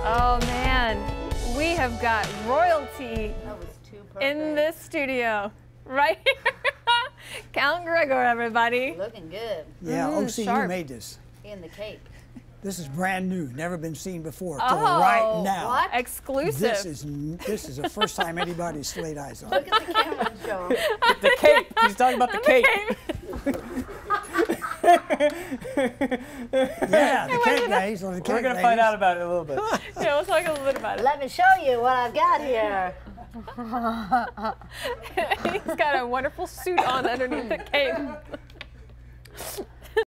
Oh man, we have got royalty That was too perfect. in this studio, right here. Count Gregore, everybody. Looking good. Yeah, OC, sharp. you made this. In the cape. This is brand new, never been seen before, till Oh, right now. what? Exclusive. This is the first time anybody's laid eyes on Look it. at the camera and show 'em. The cape. He's talking about the cape. Yeah, the cake guys. Or the cake We're going to ladies. find out about it in a little bit. Yeah, we'll talk a little bit about it. Let me show you what I've got here. He's got a wonderful suit on underneath the cape.